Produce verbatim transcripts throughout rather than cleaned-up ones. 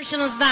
karşınızda.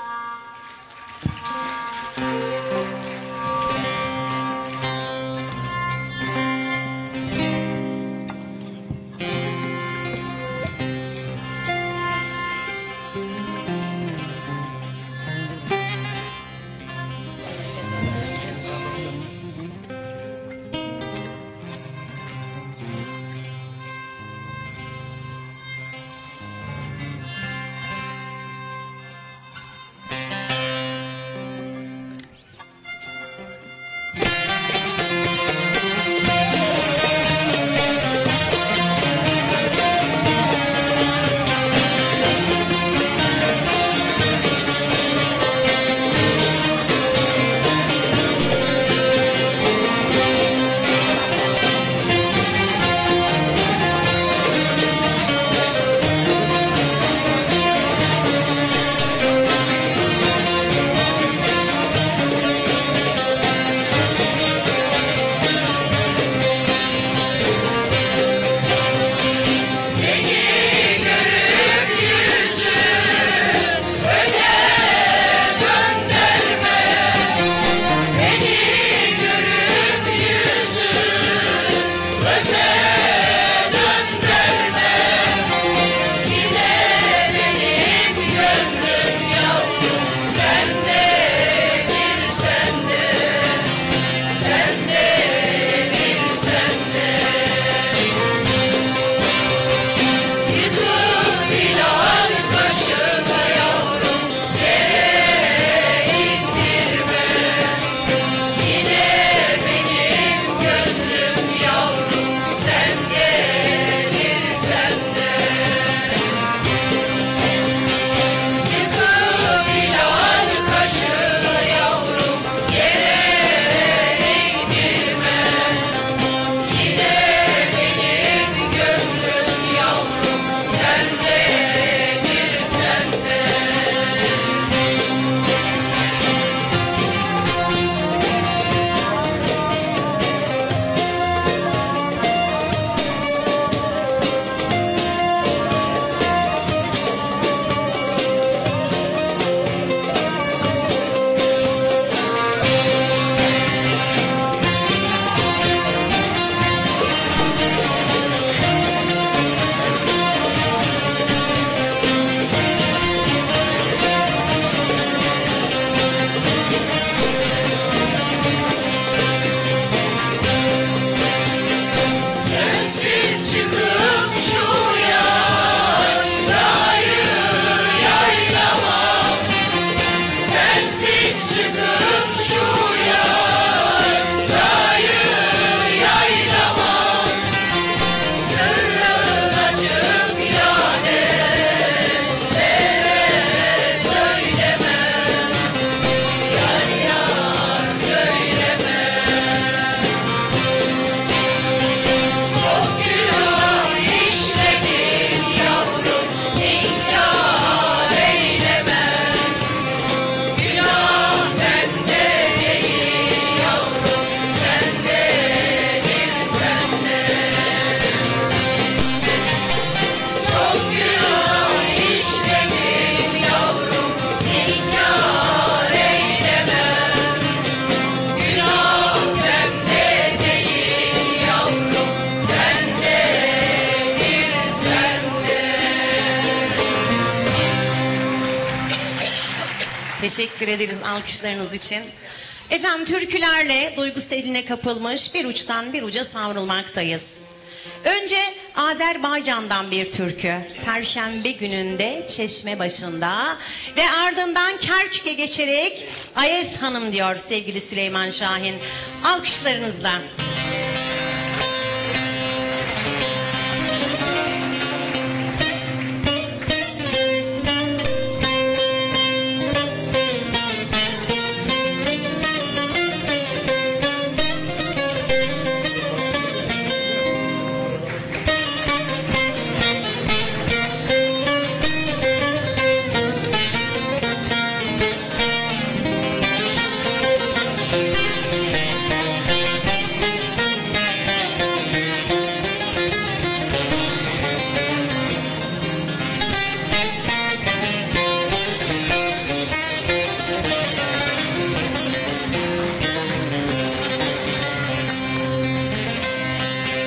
Teşekkür ederiz alkışlarınız için. Efendim türkülerle duygu seline kapılmış bir uçtan bir uca savrulmaktayız. Önce Azerbaycan'dan bir türkü. Perşembe gününde Çeşme başında ve ardından Kerkük'e geçerek Ayez Hanım diyor sevgili Süleyman Şahin. Alkışlarınızla.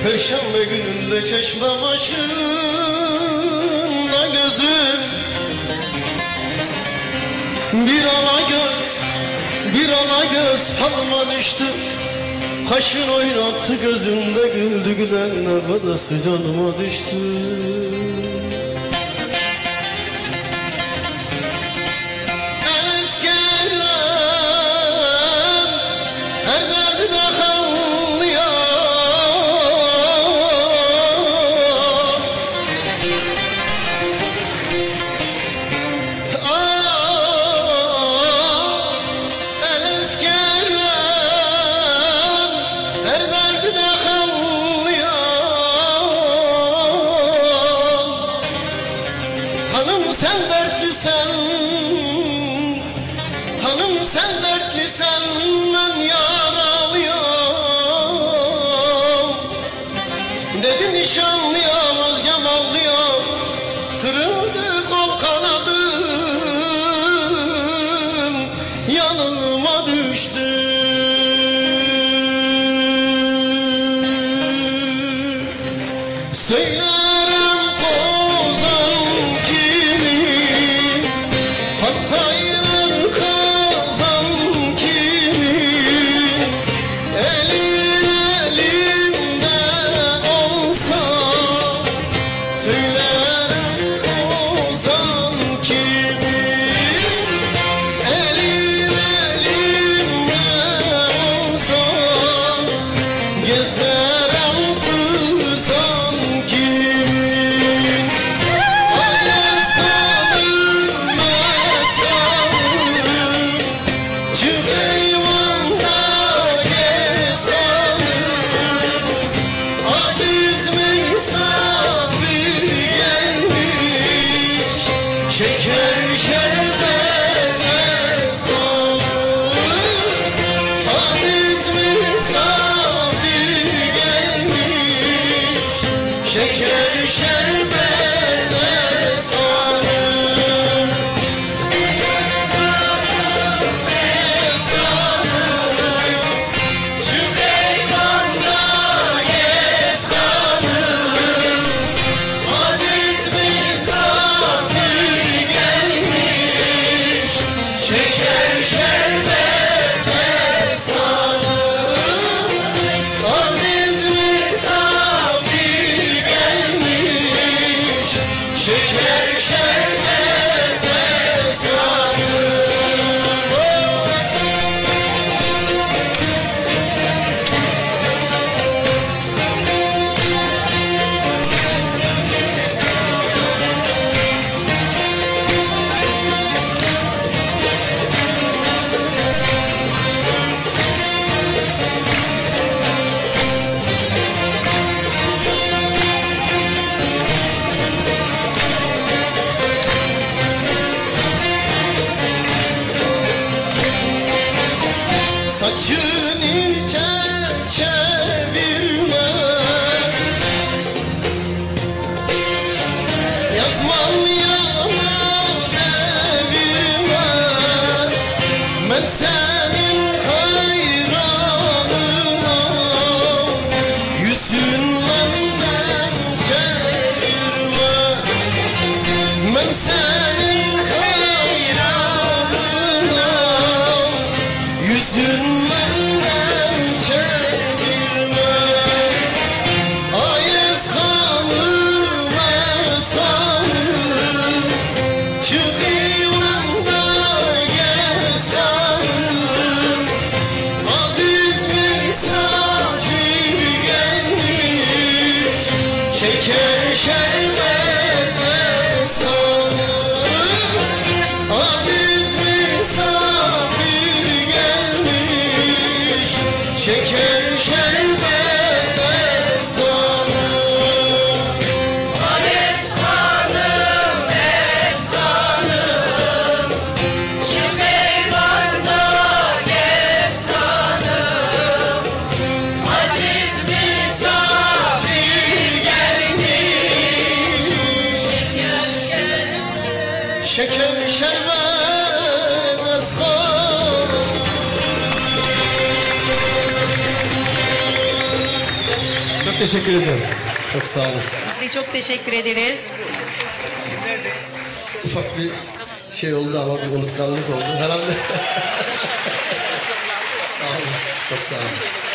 Perşembe gününde çeşme başında gözüm bir ala göz, bir ala göz halıma düştü. Kaşın oynattı gözümde güldü gülen ne kadası canıma düştü. Hanım sen dertlisen, hanım sen dertlisen, ben yaralıyım. Dedi nişanlıyam, özgem ağlıyam, kırıldı kol kanadım, yanıma düştü. Söylerim kozan kimi, Hataylar kazan kimi, elin elimde olsa. Söylerim kozan kimi, elin elimde olsa. Gezerem kızan kimin, Ayaz kalır mesalım, çık eyvanda gezalım. Aciz misafir gelmiş, şeker şerbet esnafım. Aciz misafir gelmiş, şeker şerbet esnafım. Çık eyvanda gez hanım, aziz misafir gelmiş, şeker şerbet esnafım. Aziz misafir gelmiş, şeker şerbet esnafım. Saçını çevirme, yazmam yana devirme. Ben senin hayranına, yüzün benden çevirme. Ben senin hayranına, yüzün benden çevirme. Ayız hanım, ayız hanım, çık eyvanda gez hanım. Aziz misafir gelmiş, şeker şerbet esnafım. Aziz misafir gelmiş, şeker şerbet esnafım. Ayes hanım, es hanım, çık eyvanda gez hanım. Aziz misafir gelmiş, şeker şerbet esnafım. teşekkür ederim. Çok sağ olun. Biz de çok teşekkür ederiz. Ufak bir şey oldu ama bir unutkanlık oldu herhalde. Sağ olun. Çok sağ olun.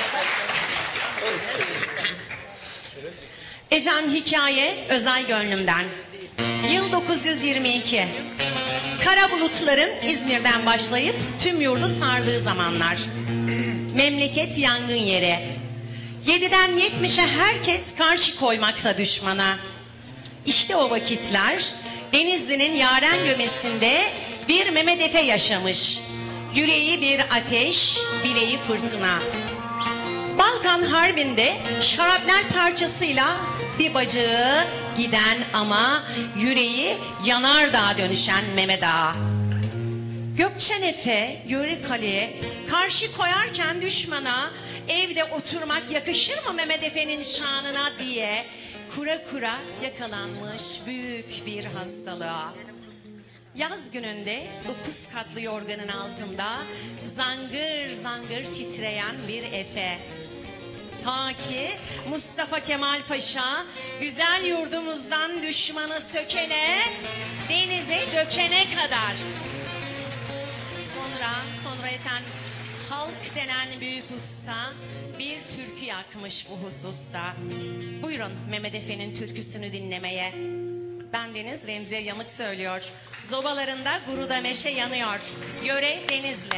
Efendim hikaye Özay Gönlüm'den. Yıl dokuz yüz yirmi iki. Kara bulutların İzmir'den başlayıp tüm yurdu sardığı zamanlar. Memleket yangın yeri. Yediden yetmişe herkes karşı koymakta düşmana. İşte o vakitler Denizli'nin Yaren Gömesi'nde bir Mehmet Efe yaşamış. Yüreği bir ateş, bileği fırtına. Balkan Harbi'nde şarapnel parçasıyla bir bacağı giden ama yüreği yanardağa dönüşen Mehmet Ağa. Gökçen Efe Yörük Ali'ye karşı koyarken düşmana evde oturmak yakışır mı Mehmet Efe'nin şanına diye kura kura yakalanmış büyük bir hastalığa. Yaz gününde dokuz katlı yorganın altında zangır zangır titreyen bir Efe. Ta ki Mustafa Kemal Paşa güzel yurdumuzdan düşmanı sökene, denize göçene kadar. Sonra, sonra efendim halk denen büyük usta bir türkü yakmış bu hususta. Buyurun Mehmet Efe'nin türküsünü dinlemeye. Bendeniz Remziye Yanık söylüyor. Zobalarında guruda meşe yanıyor. Yöre Denizli.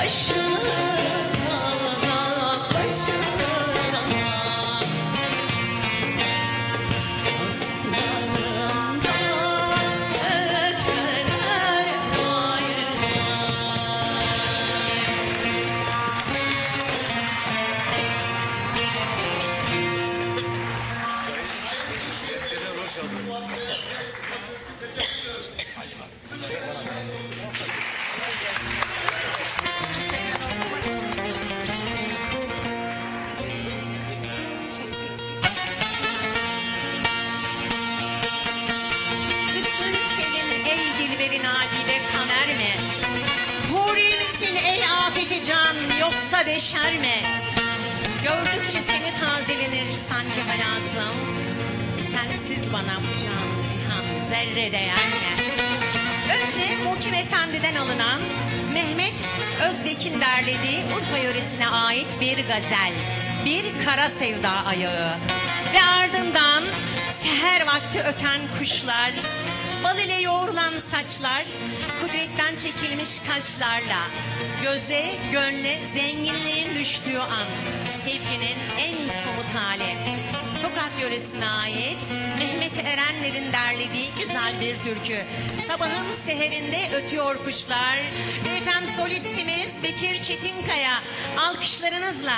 Yoksa beşer mi? Gördükçe seni tazelenir sanki hayatım. Sensiz bana bu can cihan zerre değer mi? Önce Mukim Efendi'den alınan Mehmet Özbek'in derlediği Urfa yöresine ait bir gazel, bir kara sevda ayağı. Ve ardından seher vakti öten kuşlar, bal ile yoğrulan saçlar, kudretten çekilmiş kaşlarla, göze, gönle zenginliğin düştüğü an, sevginin en somut hali. Tokat yöresine ait Mehmet Erenler'in derlediği güzel bir türkü. Sabahın seherinde ötüyor kuşlar. Efendim solistimiz Bekir Çetinkaya, alkışlarınızla.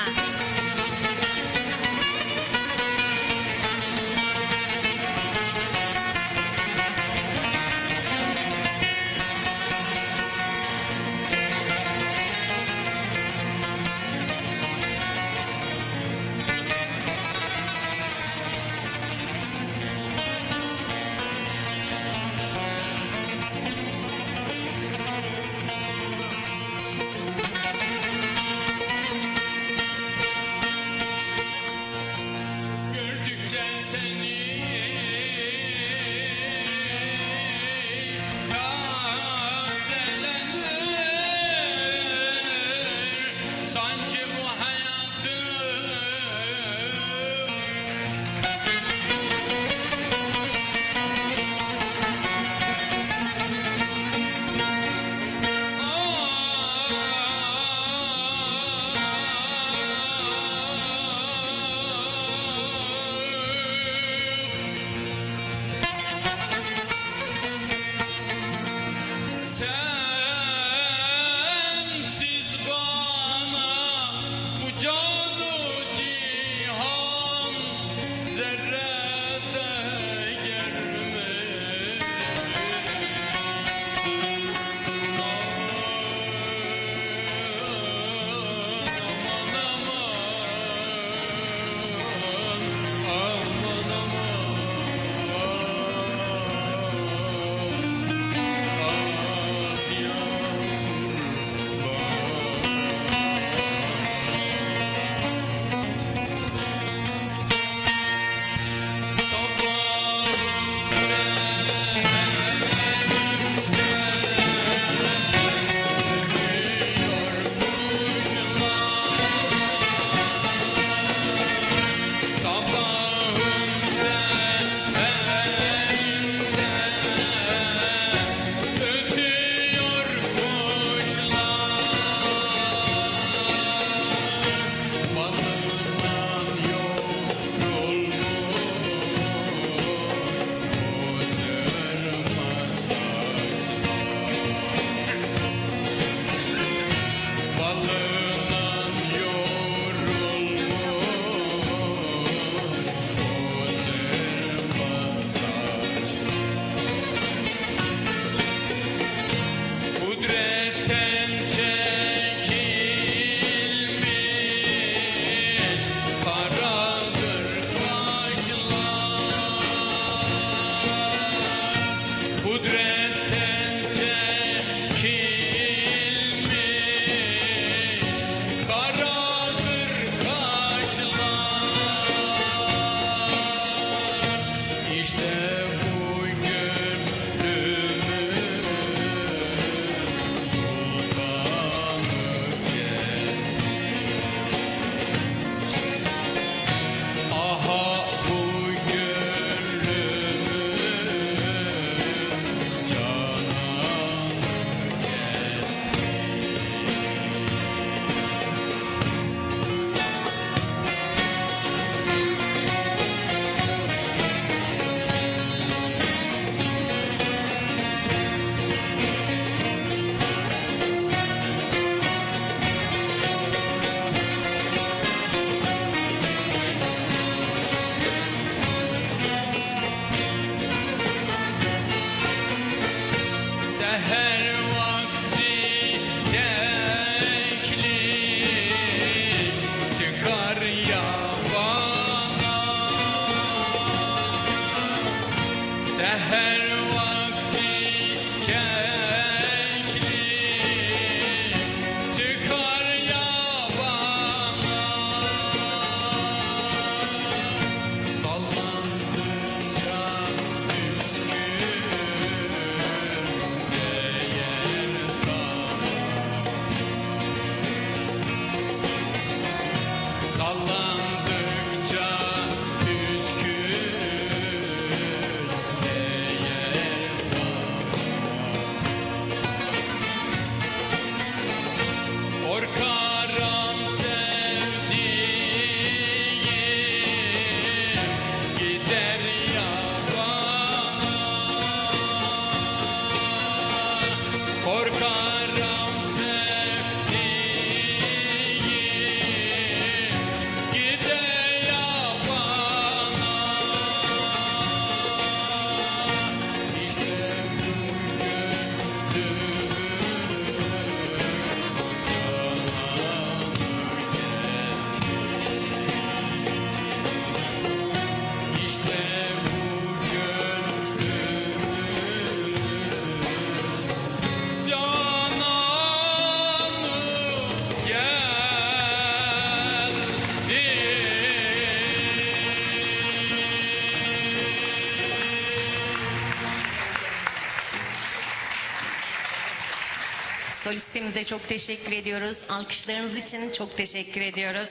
solistimize çok teşekkür ediyoruz. Alkışlarınız için çok teşekkür ediyoruz.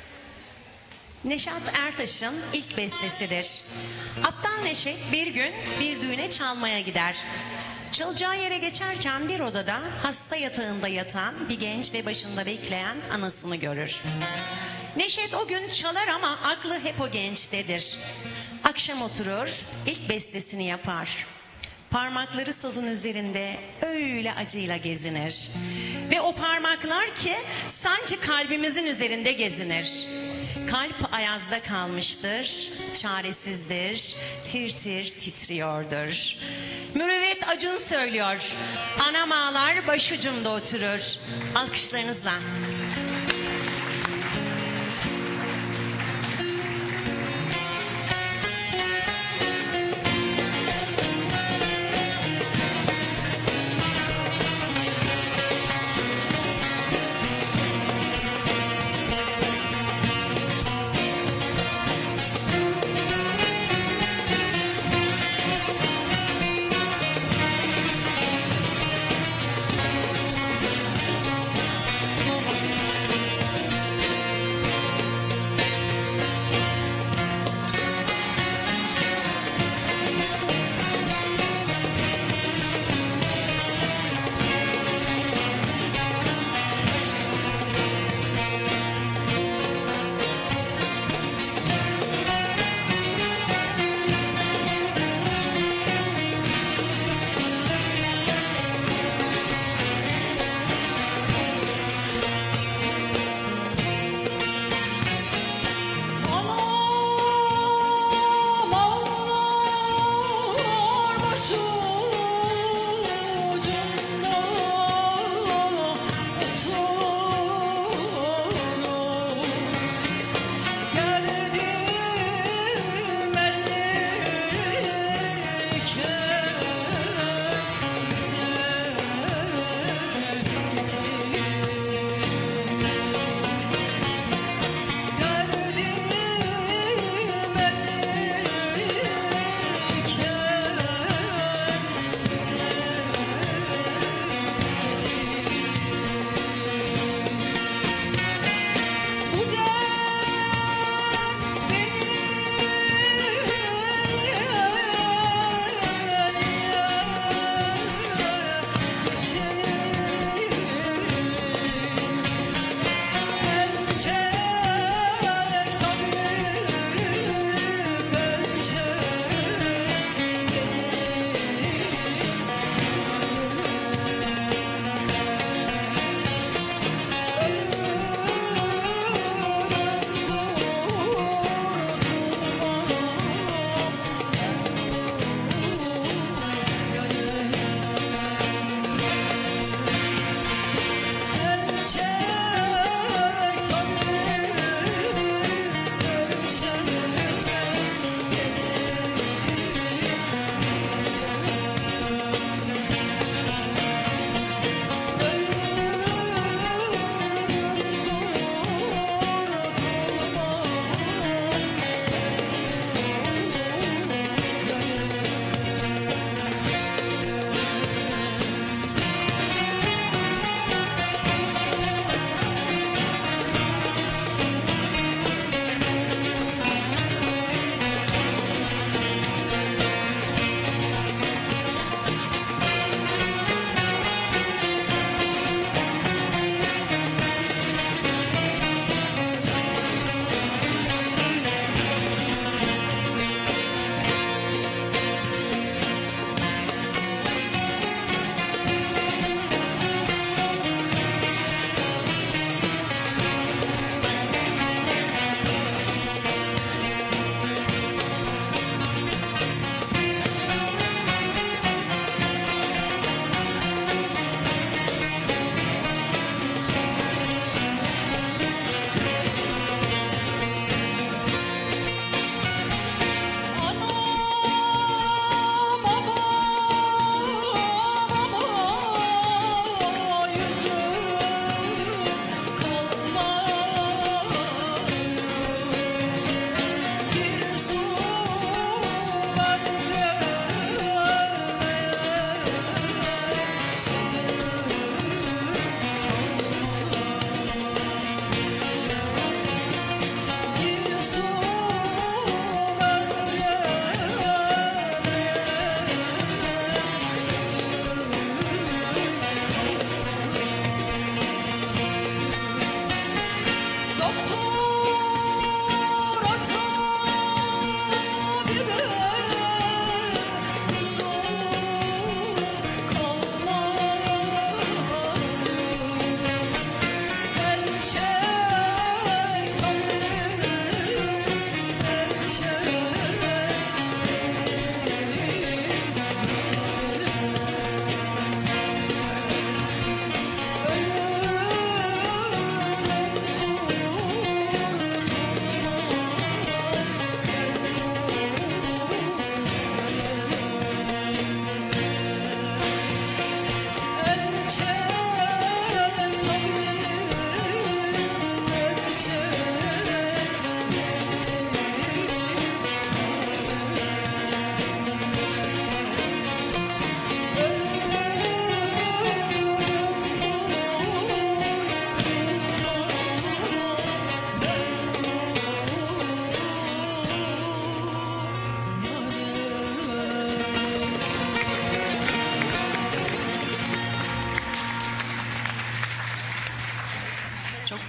Neşet Ertaş'ın ilk bestesidir. Aptal Neşet bir gün bir düğüne çalmaya gider. Çalacağı yere geçerken bir odada hasta yatağında yatan bir genç ve başında bekleyen anasını görür. Neşet o gün çalar ama aklı hep o gençtedir. Akşam oturur, ilk bestesini yapar. Parmakları sazın üzerinde öyle acıyla gezinir. Ve o parmaklar ki sanki kalbimizin üzerinde gezinir. Kalp ayazda kalmıştır, çaresizdir, tir tir titriyordur. Mürüvvet Acun söylüyor, anam ağlar başucumda oturur. Alkışlarınızla.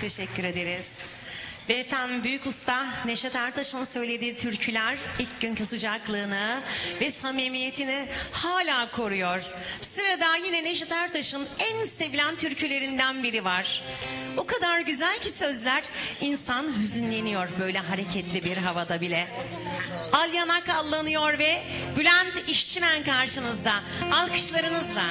teşekkür ederiz. Ve efendim büyük usta Neşet Ertaş'ın söylediği türküler ilk günkü sıcaklığını ve samimiyetini hala koruyor. Sırada yine Neşet Ertaş'ın en sevilen türkülerinden biri var. O kadar güzel ki sözler, insan hüzünleniyor böyle hareketli bir havada bile. Al yanak allanıyor ve Bülent İşçimen karşınızda. Alkışlarınızla.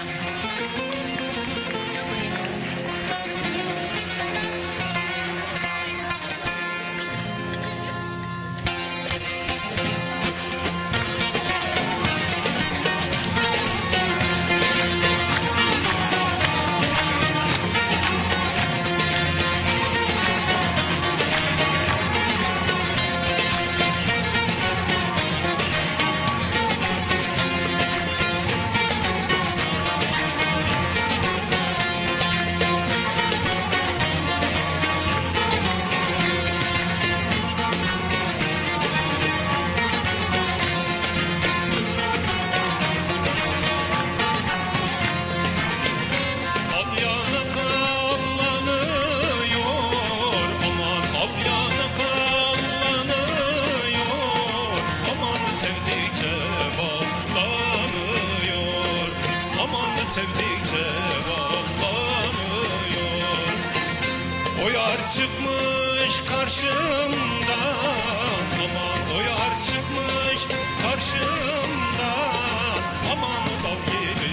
Sevdikçe bağlanıyor. O yar çıkmış karşımdan, aman o yar çıkmış karşımdan, aman dal gibi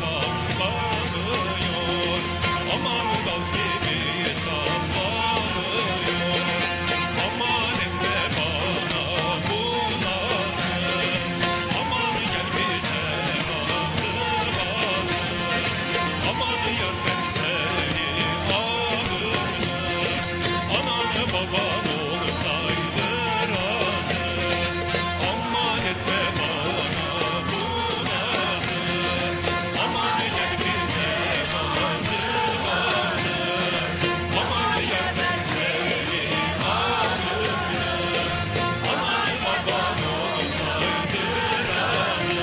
sallanıyor, aman dal gibi sallanıyor. Aman etme bana bu nazı, aman gel bize nazı bazı. Aman yar ben seni alırdım, ananı baban olsaydı razı. Aman etme bana bu nazı, aman gel bize nazı bazı. Aman yar ben seni alırdım, ananı baban olsaydı razı.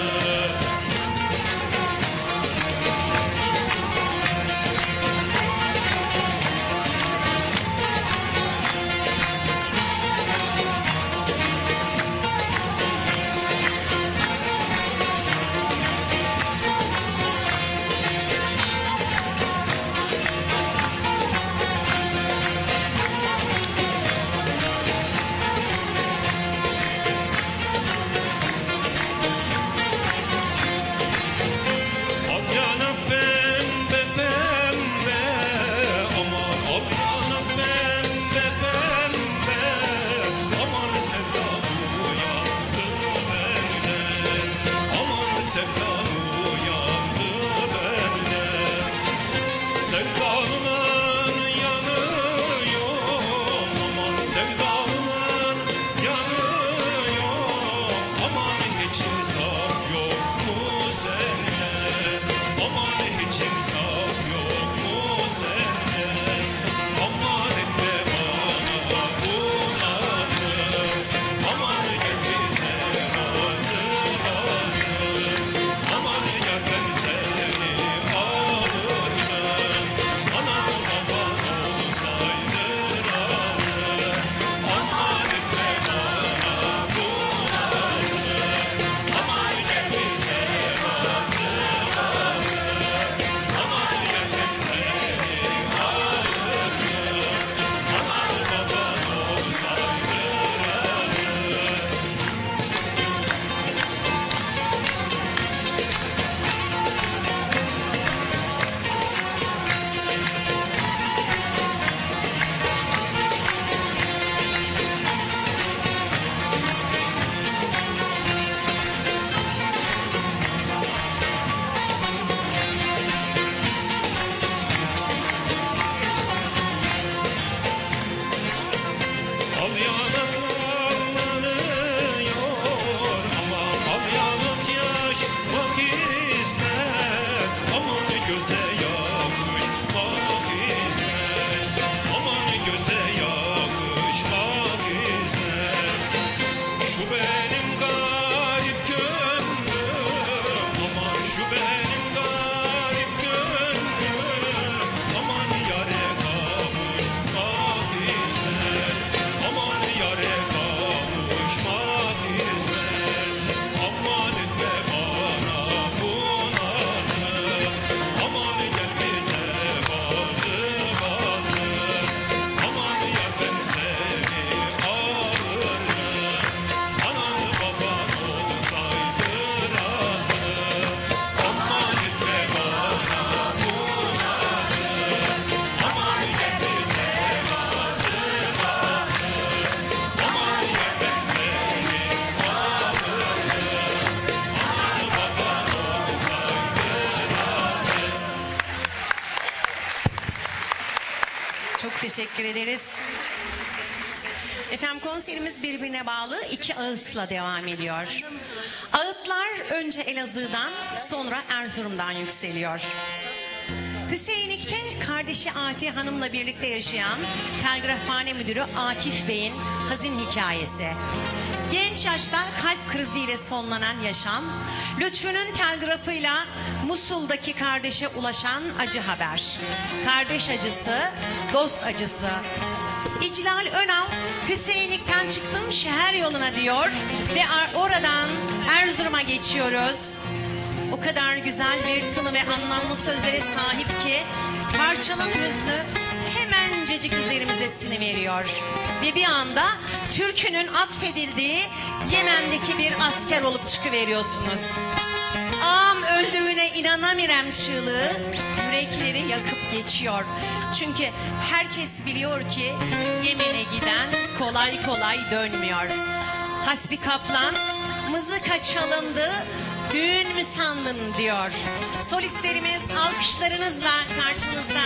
teşekkür ederiz. Efendim konserimiz birbirine bağlı iki ağıtla devam ediyor. Ağıtlar önce Elazığ'dan sonra Erzurum'dan yükseliyor. Hüseyinlik'te kardeşi Ati Hanım'la birlikte yaşayan Telgrafhane Müdürü Akif Bey'in hazin hikayesi. Genç yaşta kalp kriziyle sonlanan yaşam, Lütfü'nün telgrafıyla Musul'daki kardeşe ulaşan acı haber. Kardeş acısı, dost acısı. İclal Önal, Hüseyinlik'ten çıktım şehir yoluna diyor ve oradan Erzurum'a geçiyoruz. O kadar güzel bir tını ve anlamlı sözlere sahip ki parçanın hüznü hemencecik üzerimize siniveriyor. Ve bir anda türkünün atfedildiği Yemen'deki bir asker olup çıkıveriyorsunuz. Ağam öldüğüne inanamirem çığlığı yürekleri yakıp geçiyor. Çünkü herkes biliyor ki Yemen'e giden kolay kolay dönmüyor. Hasbi Kaplan mızıka çalındı, düğün mü sandın diyor. Solistlerimiz alkışlarınızla karşınızda.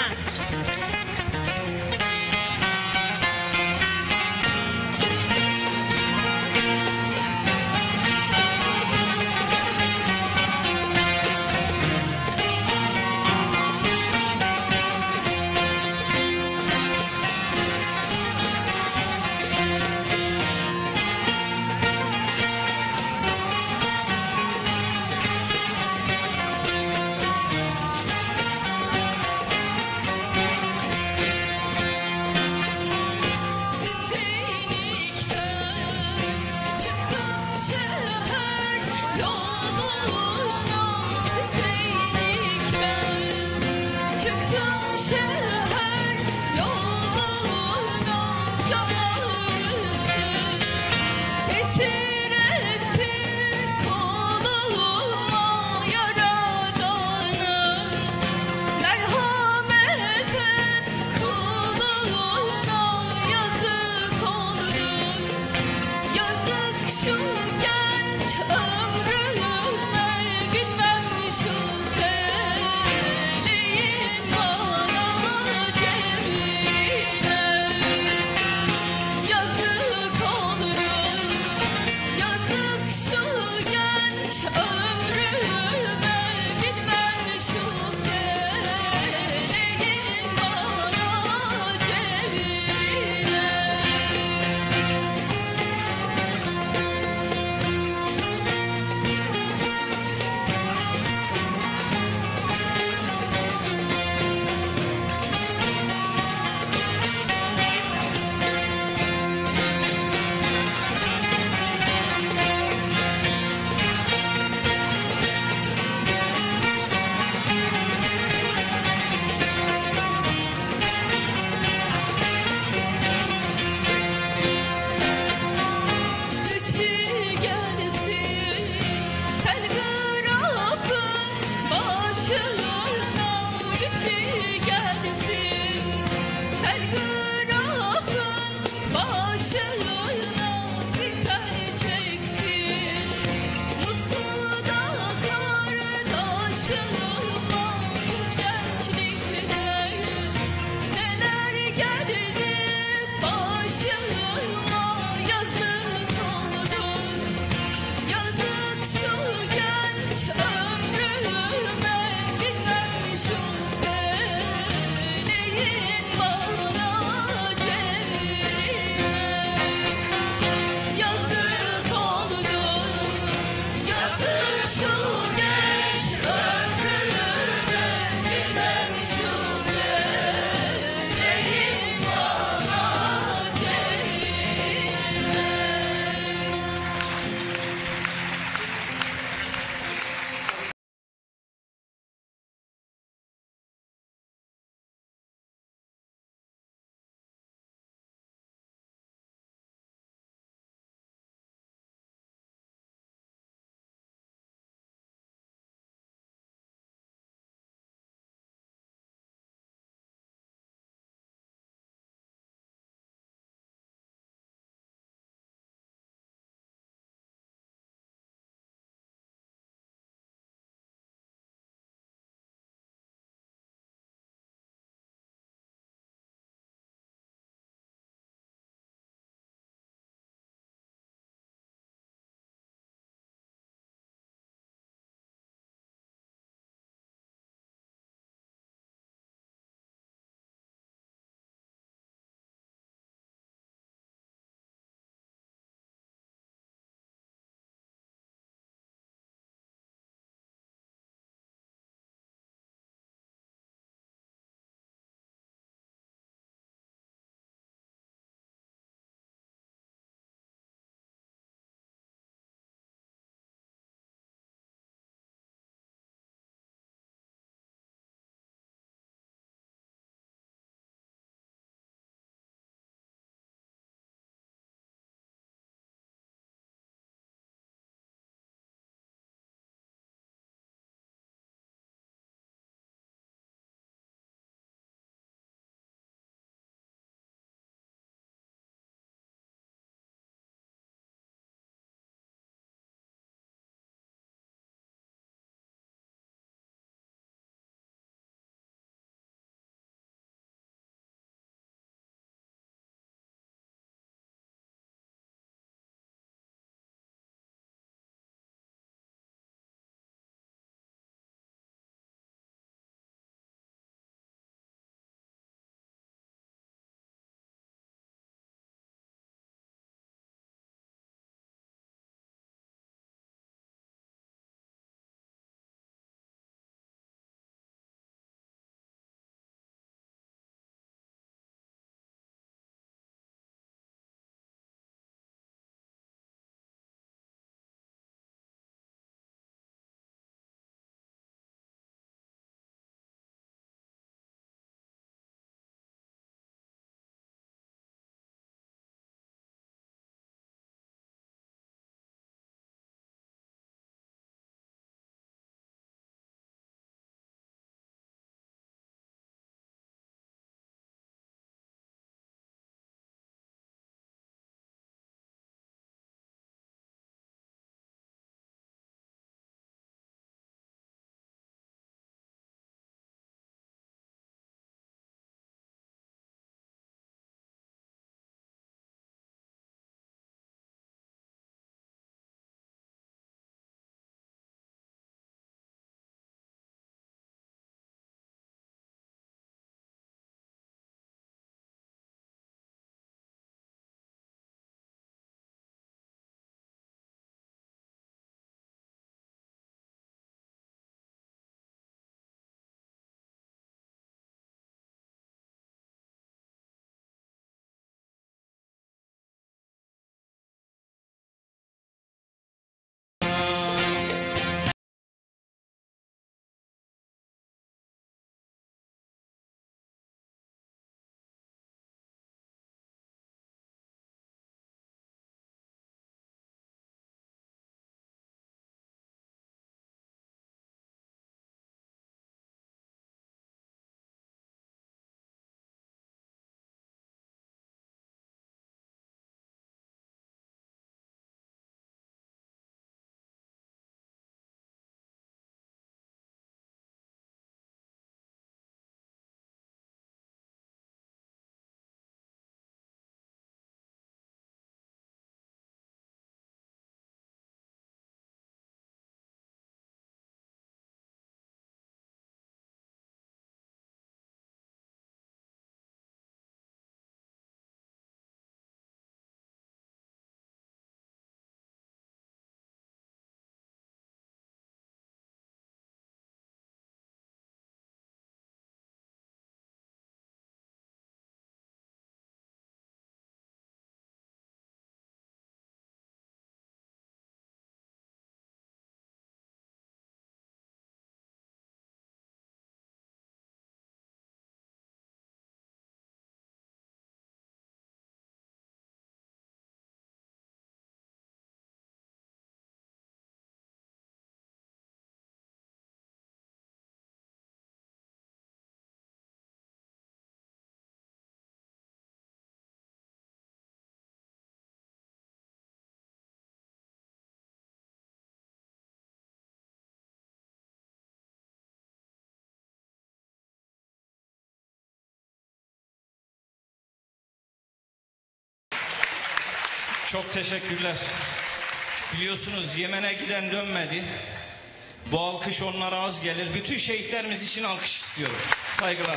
Çok teşekkürler. Biliyorsunuz Yemen'e giden dönmedi. Bu alkış onlara az gelir. Bütün şehitlerimiz için alkış istiyorum. Saygılar.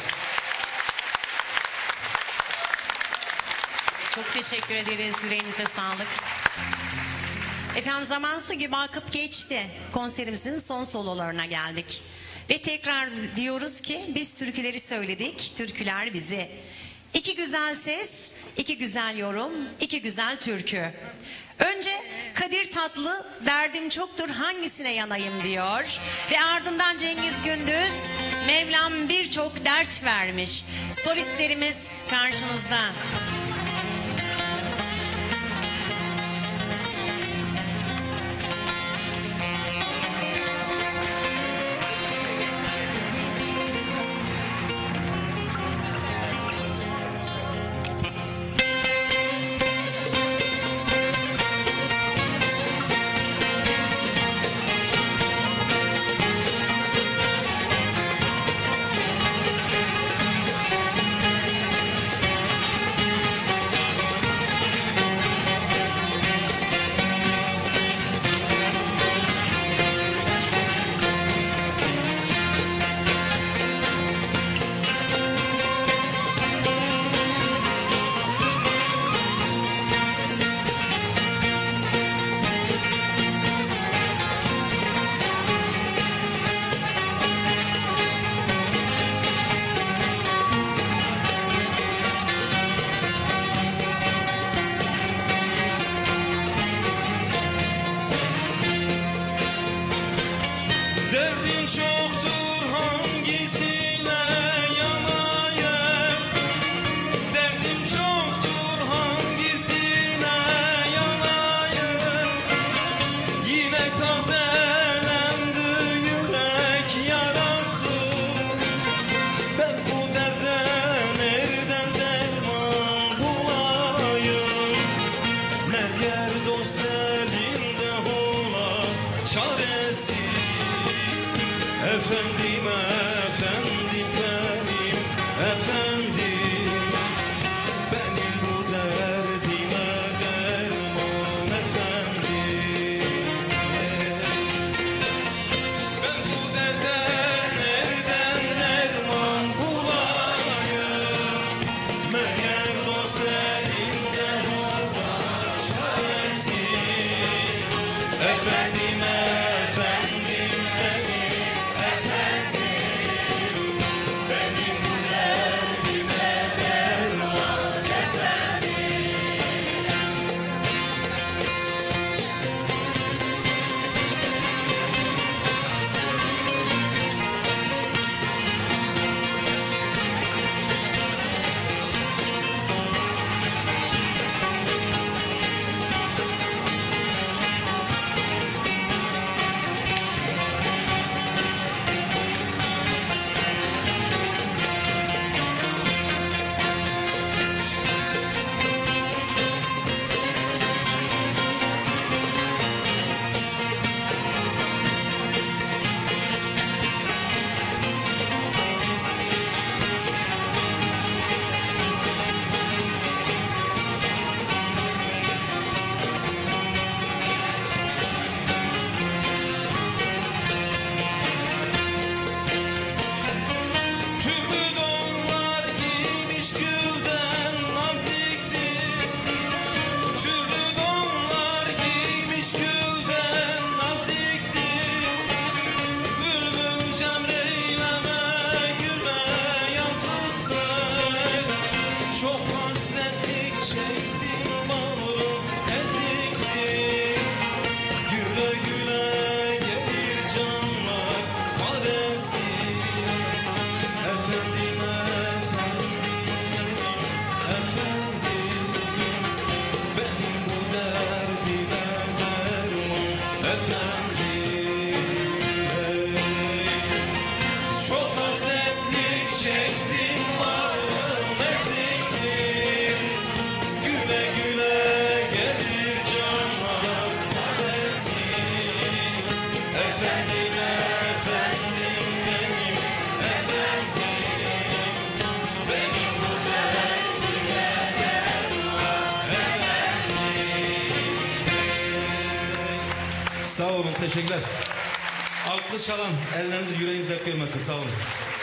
Çok teşekkür ederiz. Yüreğinize sağlık. Efendim zaman su gibi akıp geçti. Konserimizin son sololarına geldik. Ve tekrar diyoruz ki biz türküleri söyledik. Türküler bizi. İki güzel ses, iki güzel yorum, iki güzel türkü. Önce Kadir Tatlı derdim çoktur hangisine yanayım diyor. Ve ardından Cengiz Gündüz Mevlam birçok dert vermiş. Solistlerimiz karşınızda. Derdin çoktur hangisine yanayım? Derdin çoktur hangisine yanayım? Yine tazelendi yürek yarası. Ben bu derde nereden derman bulayım? Meğer dost elinde ola çaresi. Efendim, efendim benim, efendim. Benim bu derdime derman efendim. Ben bu derde nereden derman bulayım? Meğer dost elinde ola çaresi. Efendim, efendim benim, efendim. Sağ olun, teşekkürler. Alkış çalan, ellerinizi yüreğinizde kıymasın. Sağ olun.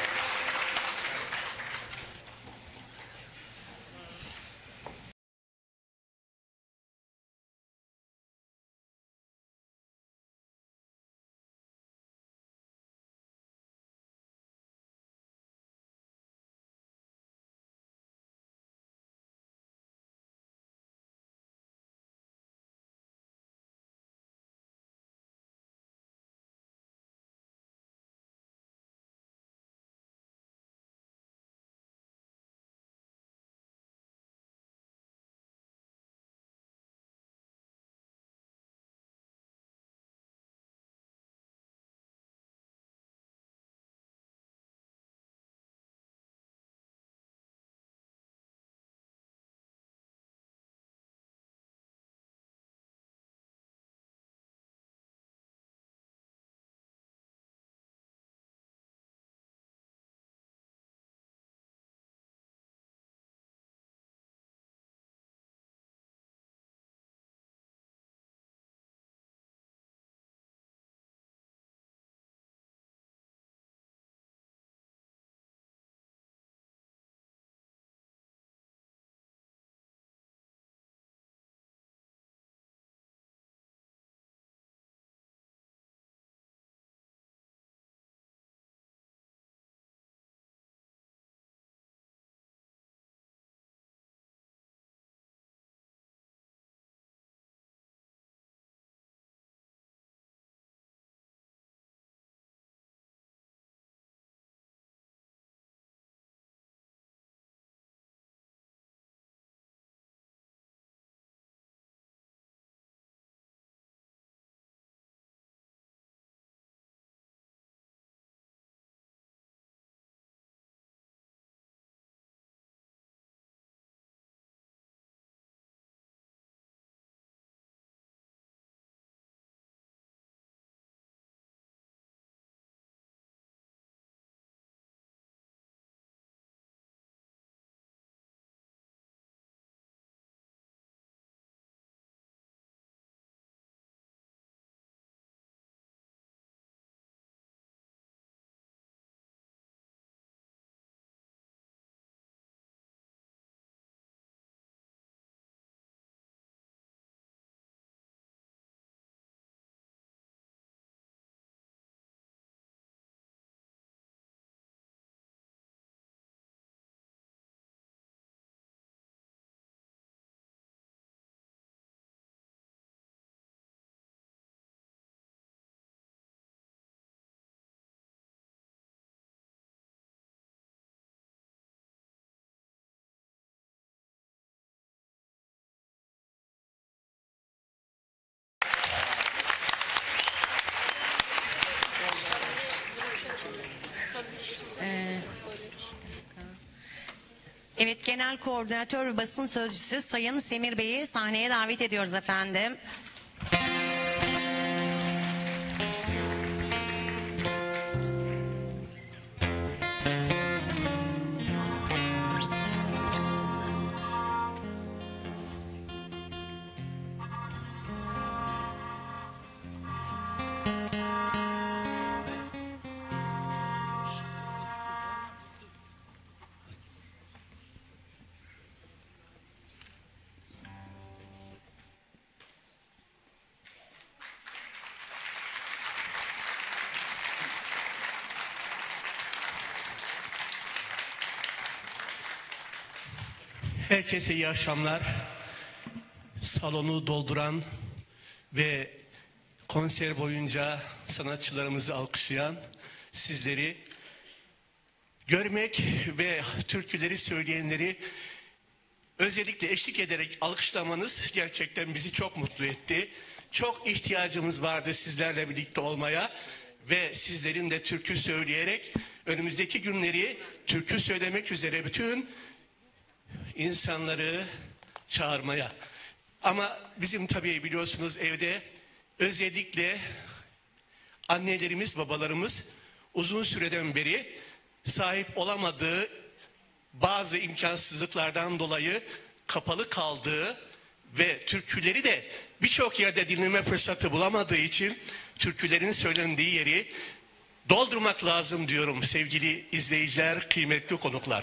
Evet, Genel Koordinatör ve Basın Sözcüsü Sayın Semir Bey'i sahneye davet ediyoruz efendim. Herkese iyi akşamlar. Salonu dolduran ve konser boyunca sanatçılarımızı alkışlayan sizleri görmek ve türküleri söyleyenleri özellikle eşlik ederek alkışlamanız gerçekten bizi çok mutlu etti. Çok ihtiyacımız vardı sizlerle birlikte olmaya ve sizlerin de türkü söyleyerek önümüzdeki günleri türkü söylemek üzere bütün insanları çağırmaya. Ama bizim tabii biliyorsunuz evde özellikle annelerimiz, babalarımız uzun süreden beri sahip olamadığı bazı imkansızlıklardan dolayı kapalı kaldığı ve türküleri de birçok yerde dinleme fırsatı bulamadığı için türkülerin söylendiği yeri doldurmak lazım diyorum sevgili izleyiciler, kıymetli konuklar.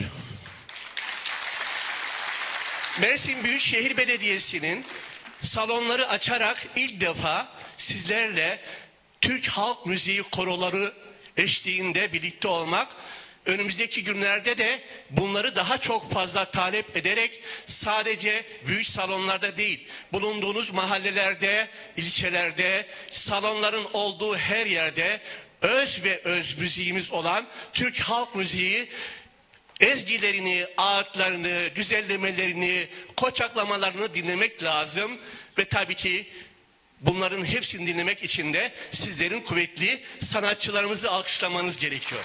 Mersin Büyükşehir Belediyesi'nin salonları açarak ilk defa sizlerle Türk halk müziği koroları eşliğinde birlikte olmak, önümüzdeki günlerde de bunları daha çok fazla talep ederek sadece büyük salonlarda değil, bulunduğunuz mahallelerde, ilçelerde, salonların olduğu her yerde öz ve öz müziğimiz olan Türk halk müziği ezgilerini, ağıtlarını, güzellemelerini, koçaklamalarını dinlemek lazım ve tabii ki bunların hepsini dinlemek için de sizlerin kuvvetli sanatçılarımızı alkışlamanız gerekiyor.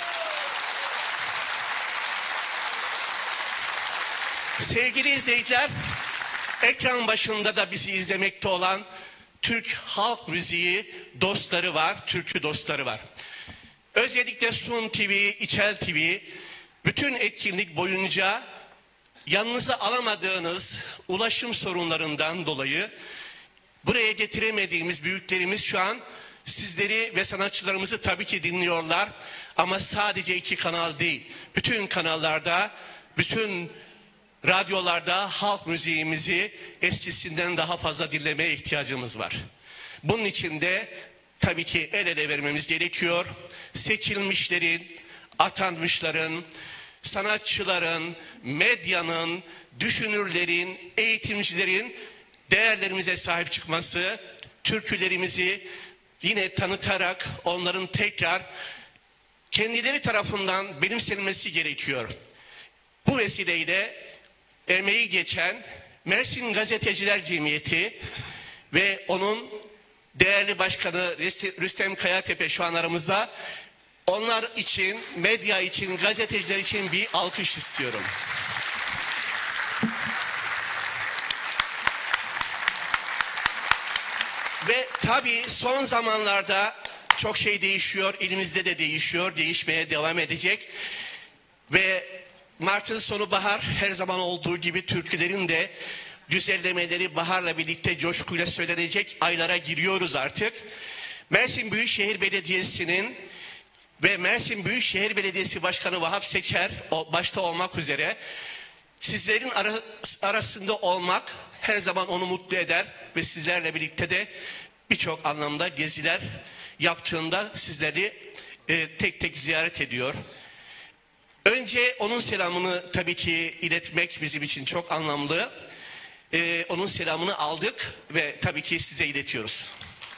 Sevgili izleyiciler, ekran başında da bizi izlemekte olan Türk halk müziği dostları var, türkü dostları var. Özellikle Sun T V, İçel T V, bütün etkinlik boyunca yanınıza alamadığınız ulaşım sorunlarından dolayı buraya getiremediğimiz büyüklerimiz şu an sizleri ve sanatçılarımızı tabii ki dinliyorlar. Ama sadece iki kanal değil, bütün kanallarda, bütün radyolarda halk müziğimizi eskisinden daha fazla dinlemeye ihtiyacımız var. Bunun için de tabii ki el ele vermemiz gerekiyor. Seçilmişlerin, atanmışların, sanatçıların, medyanın, düşünürlerin, eğitimcilerin değerlerimize sahip çıkması, türkülerimizi yine tanıtarak onların tekrar kendileri tarafından benimsenilmesi gerekiyor. Bu vesileyle emeği geçen Mersin Gazeteciler Cemiyeti ve onun değerli başkanı Rüstem Kayatepe şu an aramızda. Onlar için, medya için, gazeteciler için bir alkış istiyorum. Ve tabii son zamanlarda çok şey değişiyor, elimizde de değişiyor, değişmeye devam edecek. Ve Mart'ın sonu bahar, her zaman olduğu gibi türkülerin de güzellemeleri baharla birlikte coşkuyla söylenecek aylara giriyoruz artık. Mersin Büyükşehir Belediyesi'nin ve Mersin Büyükşehir Belediyesi Başkanı Vahap Seçer başta olmak üzere sizlerin arasında olmak her zaman onu mutlu eder ve sizlerle birlikte de birçok anlamda geziler yaptığında sizleri e, tek tek ziyaret ediyor. Önce onun selamını tabii ki iletmek bizim için çok anlamlı. Ee, onun selamını aldık ve tabii ki size iletiyoruz.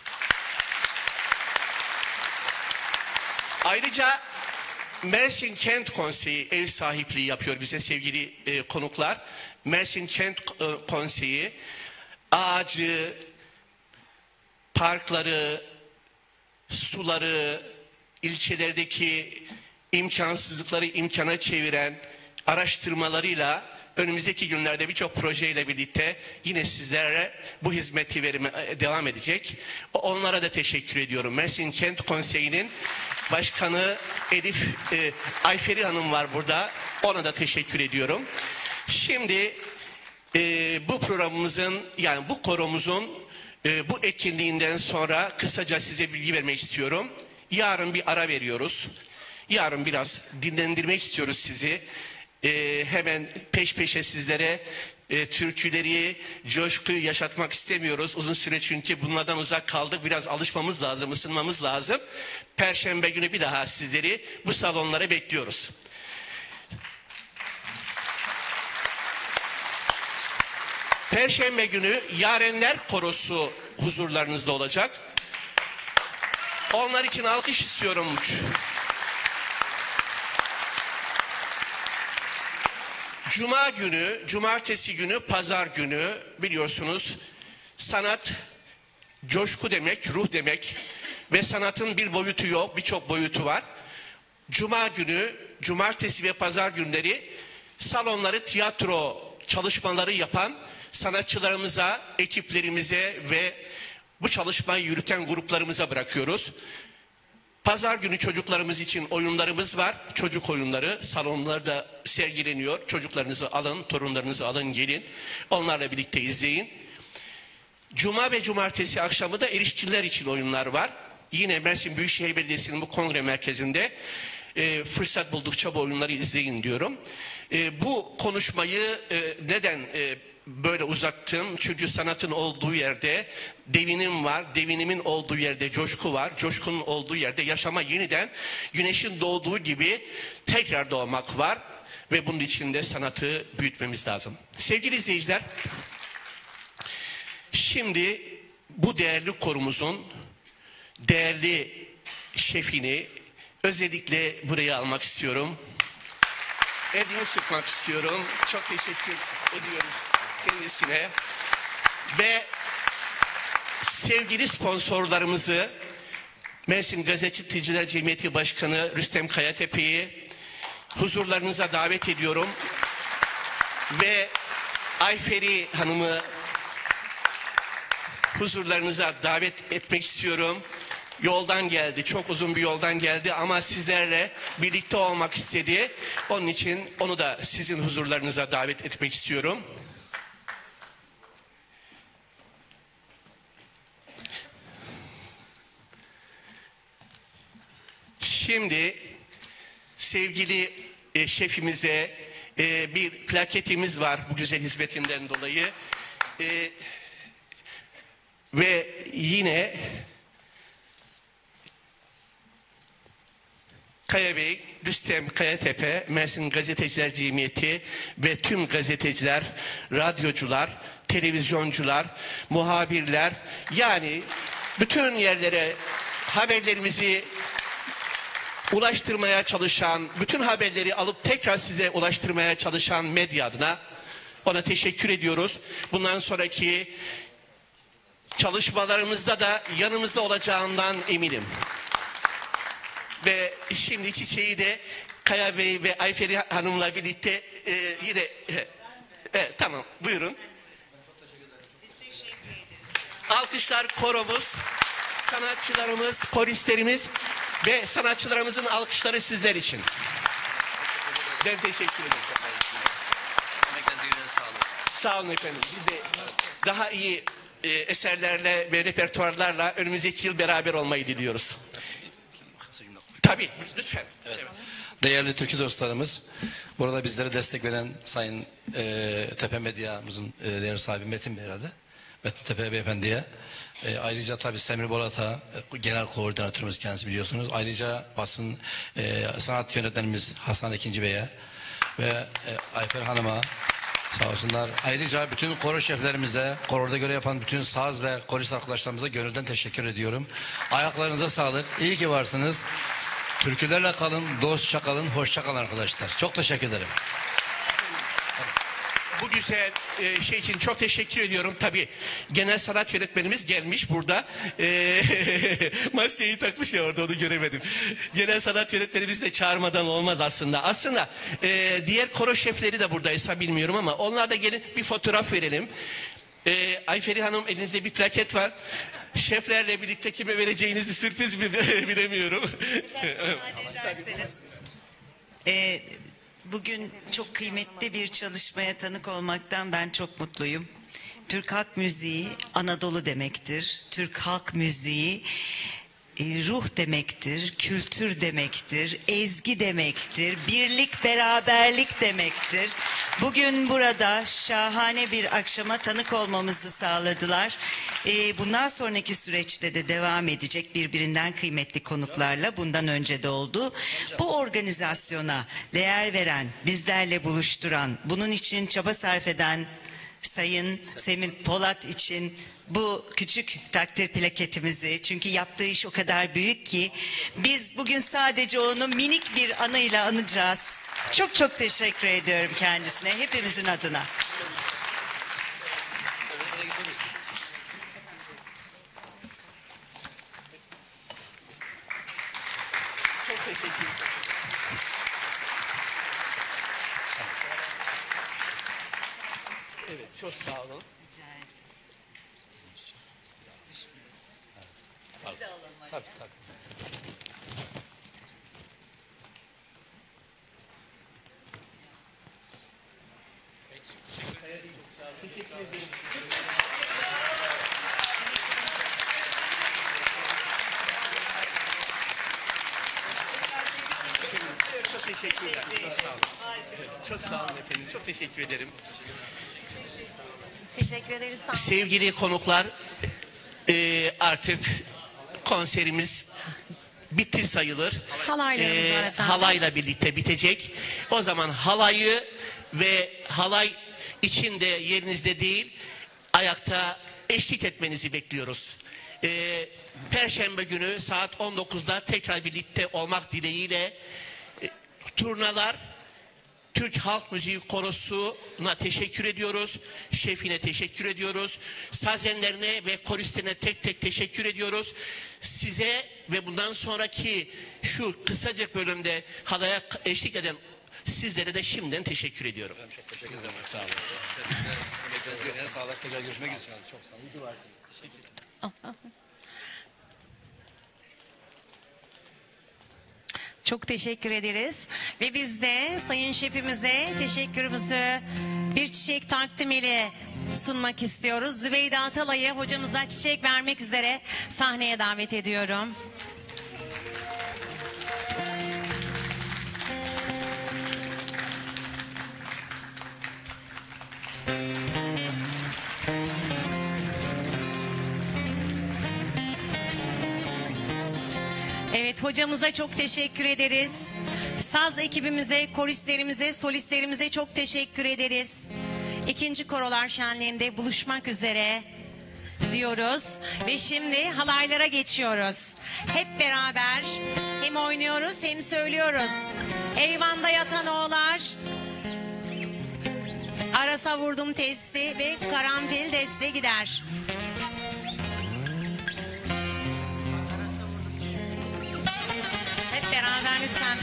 Ayrıca Mersin Kent Konseyi ev sahipliği yapıyor bize sevgili e, konuklar. Mersin Kent e, Konseyi ağacı, parkları, suları, ilçelerdeki imkansızlıkları imkana çeviren araştırmalarıyla önümüzdeki günlerde birçok projeyle birlikte yine sizlere bu hizmeti vermeye devam edecek. Onlara da teşekkür ediyorum. Mersin Kent Konseyi'nin başkanı Elif e, Ayferi Hanım var burada. Ona da teşekkür ediyorum. Şimdi e, bu programımızın yani bu koromuzun e, bu etkinliğinden sonra kısaca size bilgi vermek istiyorum. Yarın bir ara veriyoruz. Yarın biraz dinlendirmek istiyoruz sizi. Ee, hemen peş peşe sizlere e, türküleri, coşkuyu yaşatmak istemiyoruz. Uzun süre çünkü bunlardan uzak kaldık. Biraz alışmamız lazım, ısınmamız lazım. Perşembe günü bir daha sizleri bu salonlara bekliyoruz. Perşembe günü Yarenler Korosu huzurlarınızda olacak. Onlar için alkış istiyorum. Cuma günü, cumartesi günü, pazar günü biliyorsunuz sanat coşku demek, ruh demek ve sanatın bir boyutu yok, birçok boyutu var. Cuma günü, cumartesi ve pazar günleri salonları tiyatro çalışmaları yapan sanatçılarımıza, ekiplerimize ve bu çalışmayı yürüten gruplarımıza bırakıyoruz. Pazar günü çocuklarımız için oyunlarımız var. Çocuk oyunları salonlarda sergileniyor. Çocuklarınızı alın, torunlarınızı alın, gelin. Onlarla birlikte izleyin. Cuma ve cumartesi akşamı da erişkinler için oyunlar var. Yine Mersin Büyükşehir Belediyesi'nin bu kongre merkezinde e, fırsat buldukça bu oyunları izleyin diyorum. E, bu konuşmayı e, neden e, böyle uzattım? Çünkü sanatın olduğu yerde devinim var. Devinimin olduğu yerde coşku var. Coşkunun olduğu yerde yaşama yeniden güneşin doğduğu gibi tekrar doğmak var. Ve bunun için de sanatı büyütmemiz lazım. Sevgili izleyiciler, şimdi bu değerli korumuzun değerli şefini özellikle buraya almak istiyorum. Elini sıkmak istiyorum. Çok teşekkür ediyorum kendisine. Ve sevgili sponsorlarımızı Mersin Gazeteciler Cemiyeti Başkanı Rüstem Kayatepe'yi huzurlarınıza davet ediyorum. Ve Ayferi Hanım'ı huzurlarınıza davet etmek istiyorum. Yoldan geldi, çok uzun bir yoldan geldi ama sizlerle birlikte olmak istedi. Onun için onu da sizin huzurlarınıza davet etmek istiyorum. Şimdi sevgili e, şefimize e, bir plaketimiz var bu güzel hizmetinden dolayı. E, ve yine Kaya Bey, Rüstem Kayatepe, Mersin Gazeteciler Cemiyeti ve tüm gazeteciler, radyocular, televizyoncular, muhabirler, yani bütün yerlere haberlerimizi ulaştırmaya çalışan, bütün haberleri alıp tekrar size ulaştırmaya çalışan medya adına ona teşekkür ediyoruz. Bundan sonraki çalışmalarımızda da yanımızda olacağından eminim. Ve şimdi çiçeği de Kaya Bey ve Ayferi Hanım'la birlikte e, yine e, e, tamam buyurun. Alkışlar koromuz, sanatçılarımız, koristlerimiz ve sanatçılarımızın alkışları sizler için. Ben teşekkür ederim. Sağ olun efendim. Biz de daha iyi e, eserlerle ve repertuarlarla önümüzdeki yıl beraber olmayı diliyoruz. Tabii, lütfen. Evet. Evet. Değerli türkü dostlarımız, burada bizlere destek veren Sayın e, Tepe Medya'mızın e, değerli sahibi Metin Bey herhalde. Metin Tepe Beyefendi'ye. E, ayrıca tabii Semir Bolat'a e, genel koordinatörümüz kendisi biliyorsunuz. Ayrıca basın e, sanat yönetmenimiz Hasan İkinci Bey'e ve e, Ayfer Hanım'a sağ olsunlar. Ayrıca bütün koro şeflerimize, koroda göre yapan bütün saz ve korist arkadaşlarımıza gönülden teşekkür ediyorum. Ayaklarınıza sağlık. İyi ki varsınız. Türkülerle kalın, dostça kalın, hoşça kalın arkadaşlar. Çok teşekkür ederim. Bu güzel e, şey için çok teşekkür ediyorum. Tabii genel sanat yönetmenimiz gelmiş burada. E, maskeyi takmış ya orada, onu göremedim. Genel sanat yönetmenimizi de çağırmadan olmaz aslında. Aslında e, diğer koro şefleri de buradaysa bilmiyorum ama onlar da gelin bir fotoğraf verelim. E, Ayferi Hanım, elinizde bir plaket var. Şeflerle birlikte kime vereceğinizi sürpriz mi bilemiyorum. Ee, bugün çok kıymetli bir çalışmaya tanık olmaktan ben çok mutluyum. Türk halk müziği Anadolu demektir. Türk halk müziği e, ruh demektir, kültür demektir, ezgi demektir, birlik, beraberlik demektir. Bugün burada şahane bir akşama tanık olmamızı sağladılar. Ee, bundan sonraki süreçte de devam edecek birbirinden kıymetli konuklarla, bundan önce de oldu. Bu organizasyona değer veren, bizlerle buluşturan, bunun için çaba sarf eden Sayın Semih Polat için bu küçük takdir plaketimizi, çünkü yaptığı iş o kadar büyük ki biz bugün sadece onu minik bir anıyla anacağız. Çok çok teşekkür ediyorum kendisine, hepimizin adına. Çok teşekkür ederim. Evet, çok sağ olun. Siz de alın. Tabii tabii. Çok teşekkürler. Çok sağ olun. Evet, çok sağ olun efendim. Çok teşekkür ederim. Biz teşekkür ederiz. Sağ olun. Sevgili konuklar, e, artık konserimiz bitti sayılır. Halaylarımız var efendim. Halayla birlikte bitecek. O zaman halayı ve halay içinde yerinizde değil, ayakta eşlik etmenizi bekliyoruz. E, Perşembe günü saat on dokuzda tekrar birlikte olmak dileğiyle e, turnalar Türk Halk Müziği Korosu'na teşekkür ediyoruz. Şefine teşekkür ediyoruz. Sazenlerine ve koristlerine tek tek teşekkür ediyoruz. Size ve bundan sonraki şu kısacık bölümde halaya eşlik eden sizlere de şimdiden teşekkür ediyorum. Ben çok teşekkür ederim. Sağ olun. Emeklerinize sağlık. Tekrar görüşmek üzere. Çok sağ olun. İyi ki varsınız. Teşekkür ederim. Çok teşekkür ederiz. Ve biz de Sayın Şefimize teşekkürümüzü bir çiçek takdim ile sunmak istiyoruz. Zübeyde Atalay'ı hocamıza çiçek vermek üzere sahneye davet ediyorum. Evet, hocamıza çok teşekkür ederiz. Saz ekibimize, koristlerimize, solistlerimize çok teşekkür ederiz. İkinci Korolar Şenliği'nde buluşmak üzere diyoruz. Ve şimdi halaylara geçiyoruz. Hep beraber hem oynuyoruz hem söylüyoruz. Eyvanda yatan oğlar, arasa vurdum testi ve karanfil deste gider. Hep beraber lütfen.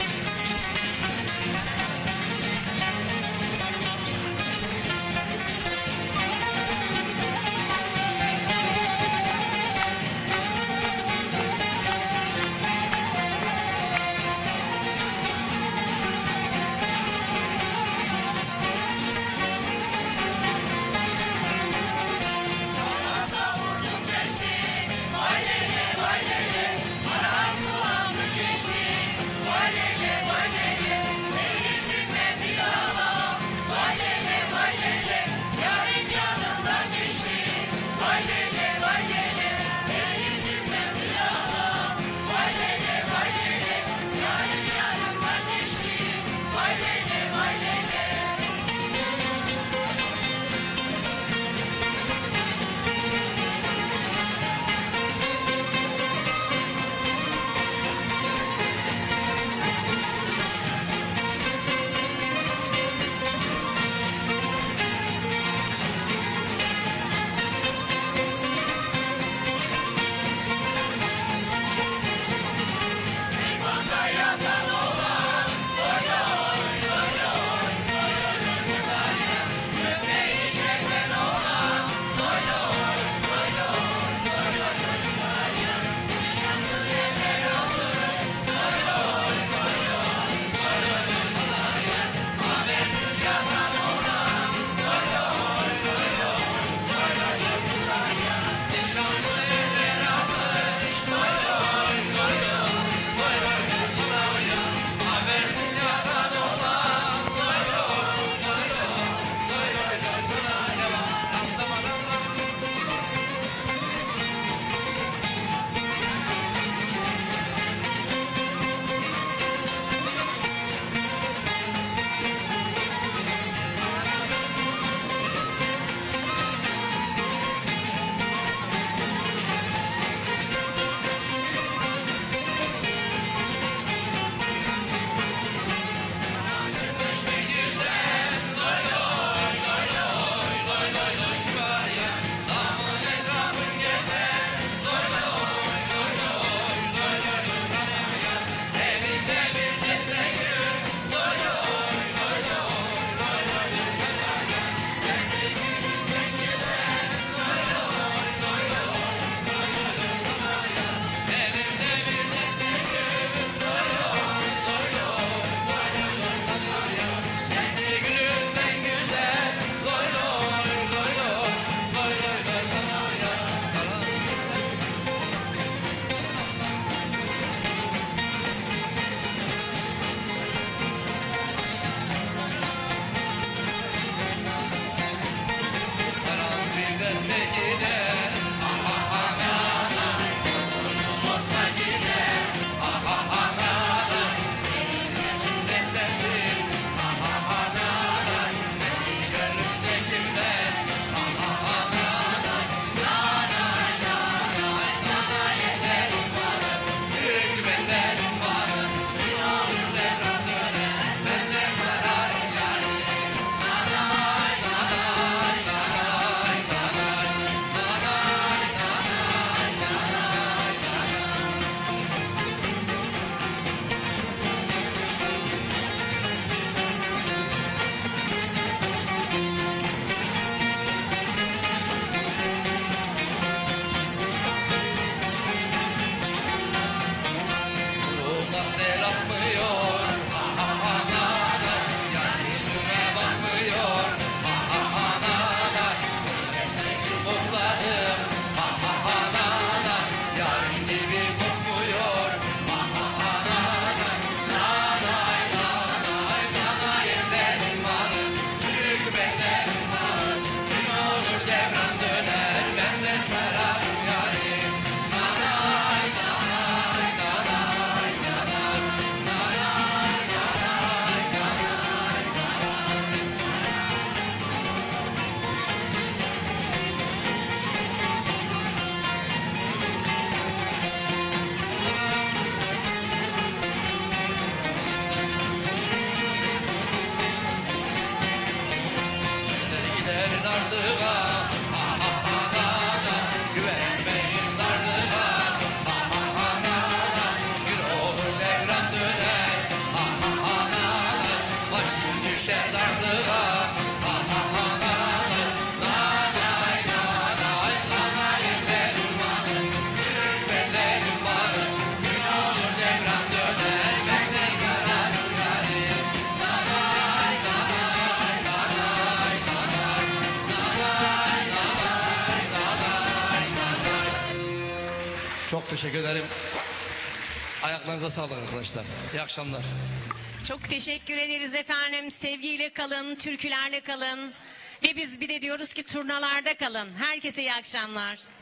Vay lele vay lele, para su aldı geçti. Vay lele Çok teşekkür ederim. Ayaklarınıza sağlık arkadaşlar. İyi akşamlar. Çok teşekkür ederiz efendim. Sevgiyle kalın, türkülerle kalın. Ve biz bir de diyoruz ki turnalarda kalın. Herkese iyi akşamlar.